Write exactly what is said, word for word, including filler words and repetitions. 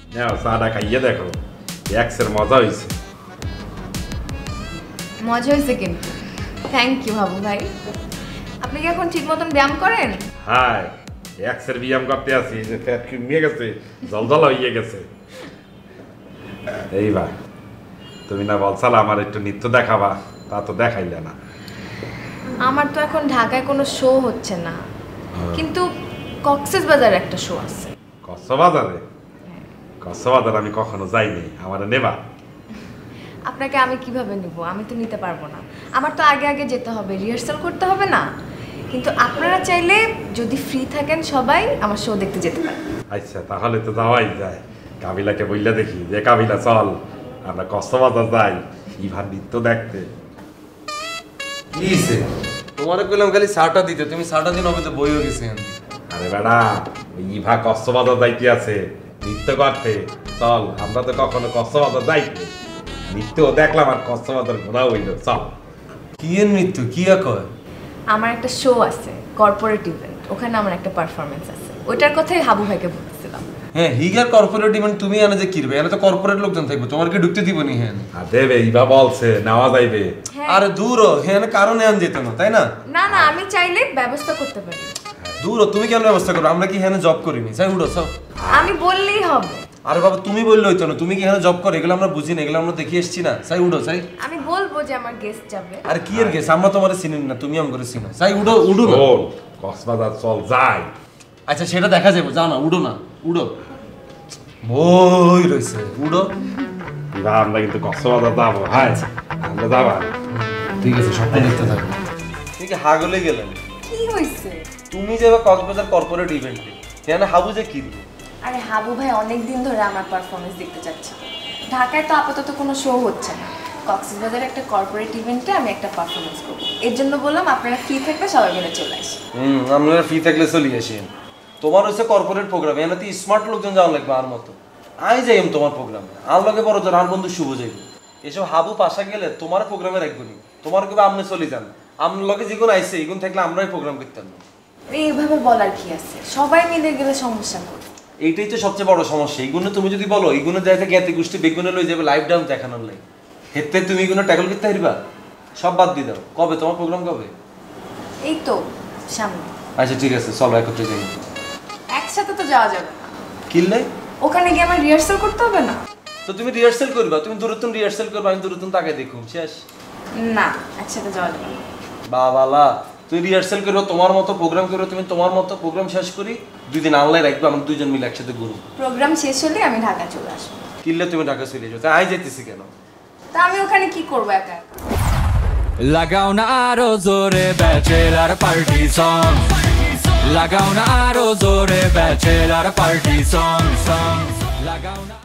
নাও চাটা খাইয়ে দেখো এক্সের মজা হয়েছে। মজা হয়েছে কিন্তু। থ্যাংক ইউ হাবু ভাই। আপনি কি এখন ঠিক মতন ব্যায়াম করেন? হ্যাঁ, এক্সের ব্যায়াম করতে আছি, যে ফ্যাট কমিয়ে গেছে, জলজলা হয়ে গেছে। এইবার তুমি না বলছালা আমার একটু নৃত্য দেখাবা, তা তো দেখাইলে না। আমার তো এখন ঢাকায় কোনো শো হচ্ছে না, কিন্তু কক্সবাজারে একটা শো আছে। কক্সবাজারে? কক্সবাজার আমি কখনো যাইনি, আমার নেবা? আপনাকে আমি কিভাবে নিব? আমি তো নিতে পারবো না। আমার তো আগে আগে যেতে হবে, রিহার্সাল করতে হবে না? কিন্তু আপনারা চাইলে যদি ফ্রি থাকেন সবাই আমার শো দেখতে যেতে পারেন। আচ্ছা, তাহলে তো যাওয়াই যায়। কাবিলাকে বললে দেখি যে কাবিলা চল আমরা কক্সবাজার যাই ইভার নৃত্য দেখতে। কি হইছে? তোমারে কইলাম খালি সাটা দিতে, তুমি সাটা দিন হবে তো বই হয়ে গেছে। আরে বেড়া, ওই ইভা কক্সবাজার যাইতে আছে নৃত্য করতে, চল আমরা তো কখনো কক্সবাজার যাইতে, নৃত্য দেখলাম আর কক্সবাজার ঘোরা হইল, চল। কি এর নৃত্য? কি কয়? আমার একটা শো আছে, কর্পোরেট ইভেন্ট, ওখানে আমার একটা পারফরমেন্স আছে, ওইটার কথাই হাবু ভাইকে বলতেছিলাম। হ্যাঁ, হিগার কর্পোরেট ইভেন্ট তুমি এনে যে কিরবে, এনে তো কর্পোরেট লোকজন থাকবে, তোমার কি ঢুকতে দিব নি? হ্যাঁ আর দেবে, ইভা বলছে নেওয়া যাইবে। আরে দূর হ্যাঁ, কারণে আন যেত না, তাই না? না না, আমি চাইলে ব্যবস্থা করতে পারি। দূর, তুমি কেন ব্যবস্থা করো? আমরা কি হ্যাঁ জব করিনি? চাই উঠো সব। আমি বললেই হবে। আরে বাবা, তুমি বললে হইতো না, তুমি কি এখানে জব করো? এগুলো আমরা বুঝি না, এগুলো আমরা দেখে এসেছি না। চাই উঠো, চাই। আমি বলবো যে আমার গেস্ট যাবে। আর কি এর গেস্ট? আমরা তোমারে চিনি না, তুমি আমগরে চিনো। চাই উঠো, উঠো না। চল কক্সবাজার চল যাই। আচ্ছা, সেটা দেখা যাবে, যাও না, উঠো না, উঠো। বই রইছে, উঠো। ইভা আমরা কিন্তু কক্সবাজার যাবো, হ্যাঁ আমরা যাবা। ঠিক আছে, স্বপ্ন দেখতে থাকো। তুমি কি হাগলে গেলেন? কি হইছে? তুমি যাবে কক্সবাজার কর্পোরেট ইভেন্টে, কেন হাবু যে কি? আরে হাবু ভাই অনেক দিন ধরে আমার পারফরমেন্স দেখতে চাচ্ছে। ঢাকায় তো আপাতত কোনো শো হচ্ছে না, কক্সবাজারে একটা কর্পোরেট ইভেন্টে আমি একটা পারফরমেন্স করব। এর জন্য বললাম আপনারা ফ্রি থাকলে সবাই মিলে চলে আসি। হুম, আমরা ফ্রি থাকলে চলে আসি। তোমার হচ্ছে কর্পোরেট প্রোগ্রাম, এনাতে স্মার্ট লোকজন যাওয়া লাগবে। আর মতো আই যাইম তোমার প্রোগ্রামে, আর লগে বড় জন আর বন্ধু শুভ যাইব। এসব হাবু পাশা গেলে তোমার প্রোগ্রামে রাখবো নি, তোমার কেউ আপনি চলে যান, আপনার লগে যেগুলো আইসে এগুলো থাকলে আমরাই প্রোগ্রাম করতাম না। এইভাবে বলার কি আছে? সবাই মিলে গেলে সমস্যা করে। এইটাই তো সবচেয়ে বড় সমস্যা। এইগুলো তুমি যদি বলো এইগুলো যাইতে জ্ঞাতি গোষ্ঠী বেগুনে লই যাবে লাইভ ডাউন দেখানোর লাই, হেতে তুমি এগুলো ট্যাকল করতে পারবা? সব বাদ দিয়ে দাও। কবে তোমার প্রোগ্রাম? কবে? এই তো সামনে। আচ্ছা ঠিক আছে, চলো একত্রে যাই। একসাথে তো যাওয়া যাবে না। কিনলে ওখানে গিয়ে আমার রিহার্সাল করতে হবে না? তো তুমি রিহার্সাল করবা, তুমি দূরত্বন রিহার্সাল করবা, আমি দূরত্বন তাকে দেখুন, শেষ। না, একসাথে যাওয়া যাবে না। বাবালা, তুমি রিহার্সাল করো তোমার মতো, প্রোগ্রাম করো তুমি তোমার মতো, প্রোগ্রাম শেষ করি দুই দিন আনলাই রাখবো, আমরা দুইজন মিলে একসাথে ঘুরবো। প্রোগ্রাম শেষ হলে আমি ঢাকা চলে আসবো। কিনলে তুমি ঢাকা চলে যাও, তাই আই যাইতেছি কেন? তা আমি ওখানে কি করবো একা? লাগাও না আরো জোরে ব্যাচেলার পার্টি সং, লাগাও না আরো জোরে ব্যাচেলার পার্টি সং সং লাগাও না।